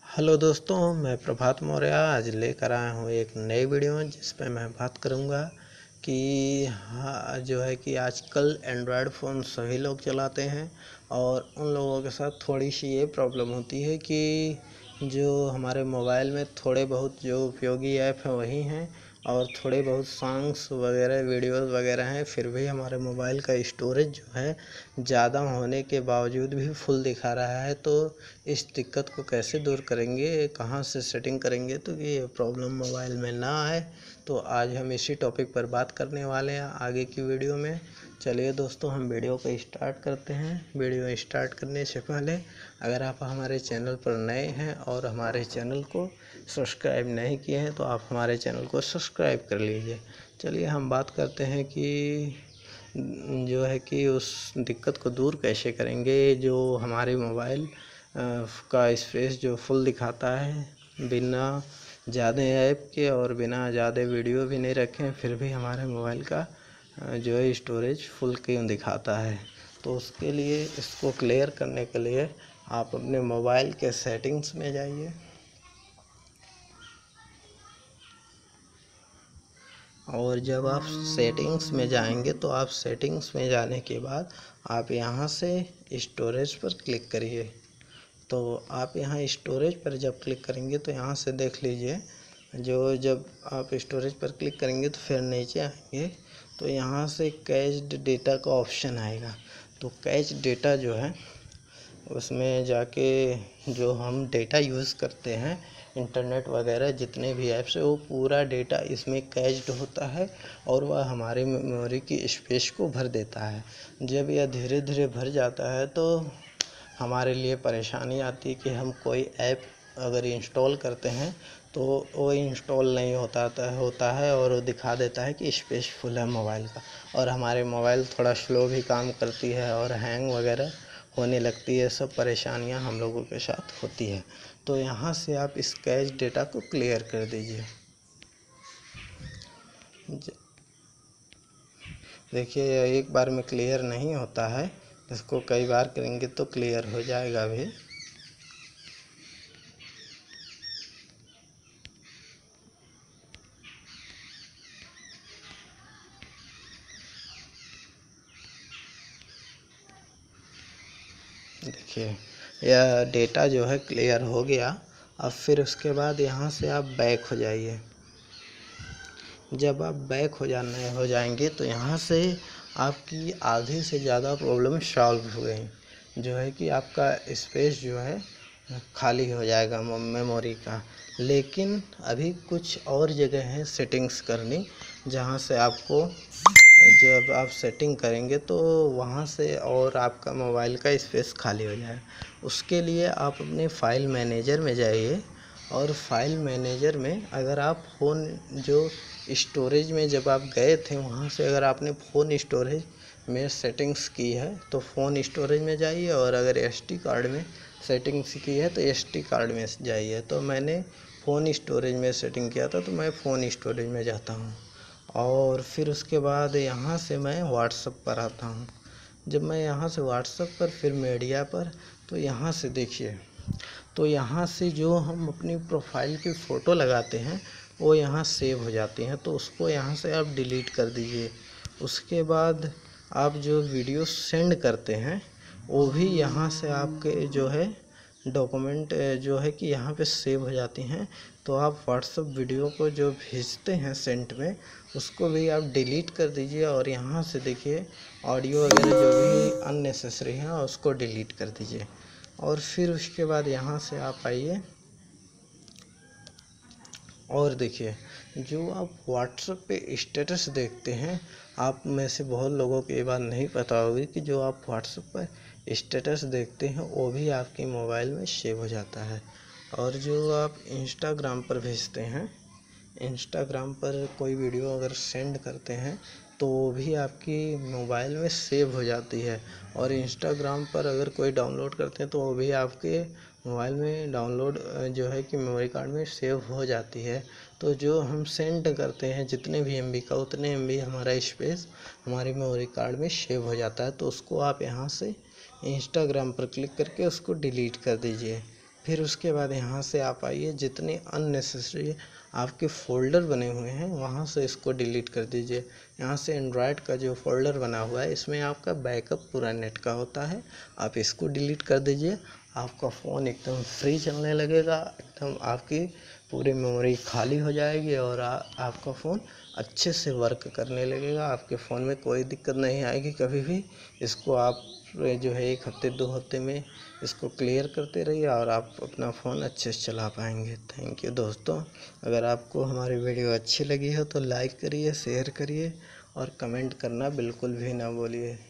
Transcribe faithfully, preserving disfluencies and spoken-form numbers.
Hello दोस्तों, मैं प्रभात मौर्य आज लेकर आया हूँ एक नई वीडियो जिस पे मैं बात करूँगा कि हाँ जो है कि आजकल एंड्रॉयड फ़ोन सभी लोग चलाते हैं और उन लोगों के साथ थोड़ी सी ये प्रॉब्लम होती है कि जो हमारे मोबाइल में थोड़े बहुत जो उपयोगी ऐप हैं वही हैं और थोड़े बहुत सॉन्ग्स वगैरह वीडियोस वगैरह हैं, फिर भी हमारे मोबाइल का स्टोरेज जो है ज़्यादा होने के बावजूद भी फुल दिखा रहा है। तो इस दिक्कत को कैसे दूर करेंगे, कहाँ से सेटिंग करेंगे तो कि ये प्रॉब्लम मोबाइल में ना आए, तो आज हम इसी टॉपिक पर बात करने वाले हैं आगे की वीडियो में। चलिए दोस्तों, हम वीडियो को स्टार्ट करते हैं। वीडियो स्टार्ट करने से पहले अगर आप हमारे चैनल पर नए हैं और हमारे चैनल को सब्सक्राइब नहीं किए हैं तो आप हमारे चैनल को सब्सक्राइब कर लीजिए। चलिए हम बात करते हैं कि जो है कि उस दिक्कत को दूर कैसे करेंगे जो हमारे मोबाइल का स्पेस जो फुल दिखाता है, बिना ज़्यादा ऐप के और बिना ज़्यादा वीडियो भी नहीं रखें फिर भी हमारे मोबाइल का जो है स्टोरेज फुल क्यों दिखाता है। तो उसके लिए इसको क्लियर करने के लिए आप अपने मोबाइल के सेटिंग्स में जाइए और जब आप सेटिंग्स में जाएंगे तो आप सेटिंग्स में जाने के बाद आप यहाँ से स्टोरेज पर क्लिक करिए। तो आप यहाँ स्टोरेज पर जब क्लिक करेंगे तो यहाँ से देख लीजिए, जो जब आप स्टोरेज पर क्लिक करेंगे तो फिर नीचे आएंगे तो यहाँ से कैच्ड डेटा का ऑप्शन आएगा। तो कैच डेटा जो है उसमें जाके जो हम डेटा यूज़ करते हैं इंटरनेट वगैरह जितने भी ऐप्स है वो पूरा डेटा इसमें कैच्ड होता है और वह हमारी मेमोरी की स्पेस को भर देता है। जब यह धीरे धीरे भर जाता है तो हमारे लिए परेशानी आती है कि हम कोई ऐप अगर इंस्टॉल करते हैं तो वो इंस्टॉल नहीं होता होता है और वो दिखा देता है कि स्पेस फुल है मोबाइल का, और हमारे मोबाइल थोड़ा स्लो भी काम करती है और हैंग वगैरह होने लगती है। सब परेशानियां हम लोगों के साथ होती है। तो यहाँ से आप इस कैच डेटा को क्लियर कर दीजिए। देखिए यह एक बार में क्लियर नहीं होता है, इसको कई बार करेंगे तो क्लियर हो जाएगा भी। देखिए यह डेटा जो है क्लियर हो गया। अब फिर उसके बाद यहाँ से आप बैक हो जाइए। जब आप बैक हो जाने हो जाएंगे तो यहाँ से आपकी आधे से ज़्यादा प्रॉब्लम सॉल्व हो गई। जो है कि आपका स्पेस जो है खाली हो जाएगा मेमोरी का। लेकिन अभी कुछ और जगह है सेटिंग्स करनी, जहाँ से आपको जब आप सेटिंग करेंगे तो वहाँ से और आपका मोबाइल का स्पेस खाली हो जाए। उसके लिए आप अपने फ़ाइल मैनेजर में जाइए और फाइल मैनेजर में अगर आप फ़ोन जो स्टोरेज में जब आप गए थे वहाँ से अगर आपने फ़ोन स्टोरेज में सेटिंग्स की है तो फ़ोन स्टोरेज में जाइए, और अगर एसडी कार्ड में सेटिंग्स की है तो एसडी कार्ड में जाइए। तो मैंने फ़ोन स्टोरेज में सेटिंग किया था तो मैं फ़ोन स्टोरेज में जाता हूँ और फिर उसके बाद यहाँ से मैं व्हाट्सएप पर आता हूँ। जब मैं यहाँ से व्हाट्सएप पर फिर मीडिया पर, तो यहाँ से देखिए, तो यहाँ से जो हम अपनी प्रोफाइल की फ़ोटो लगाते हैं वो यहाँ सेव हो जाती हैं, तो उसको यहाँ से आप डिलीट कर दीजिए। उसके बाद आप जो वीडियो सेंड करते हैं वो भी यहाँ से आपके जो है डॉक्यूमेंट जो है कि यहाँ पे सेव हो जाती हैं। तो आप व्हाट्सएप वीडियो को जो भेजते हैं सेंट में उसको भी आप डिलीट कर दीजिए और यहाँ से देखिए ऑडियो वगैरह जो भी अननेसेसरी है उसको डिलीट कर दीजिए। और फिर उसके बाद यहाँ से आप आइए और देखिए, जो आप व्हाट्सएप पे स्टेटस देखते हैं, आप में से बहुत लोगों को ये बात नहीं पता होगी कि जो आप व्हाट्सएप पर स्टेटस देखते हैं वो भी आपके मोबाइल में सेव हो जाता है। और जो आप इंस्टाग्राम पर भेजते हैं, इंस्टाग्राम पर कोई वीडियो अगर सेंड करते हैं तो वो भी आपकी मोबाइल में सेव हो जाती है। और इंस्टाग्राम पर अगर कोई डाउनलोड करते हैं तो वो भी आपके मोबाइल में डाउनलोड जो है कि मेमोरी कार्ड में सेव हो जाती है। तो जो हम सेंड करते हैं जितने भी एम बी का उतने एम बी हमारा स्पेस हमारी मेमोरी कार्ड में सेव हो जाता है। तो उसको आप यहाँ से इंस्टाग्राम पर क्लिक करके उसको डिलीट कर दीजिए। फिर उसके बाद यहाँ से आप आइए, जितने अननेसेसरी आपके फ़ोल्डर बने हुए हैं वहाँ से इसको डिलीट कर दीजिए। यहाँ से एंड्रॉयड का जो फ़ोल्डर बना हुआ है इसमें आपका बैकअप पूरा नेट का होता है, आप इसको डिलीट कर दीजिए। आपका फ़ोन एकदम फ्री चलने लगेगा, एकदम आपकी पूरी मेमोरी खाली हो जाएगी और आ, आपका फ़ोन अच्छे से वर्क करने लगेगा। आपके फ़ोन में कोई दिक्कत नहीं आएगी कभी भी। इसको आप जो है एक हफ्ते दो हफ्ते में इसको क्लियर करते रहिए और आप अपना फ़ोन अच्छे से चला पाएंगे। थैंक यू दोस्तों। अगर आपको हमारी वीडियो अच्छी लगी हो तो लाइक करिए, शेयर करिए और कमेंट करना बिल्कुल भी ना भूलिए।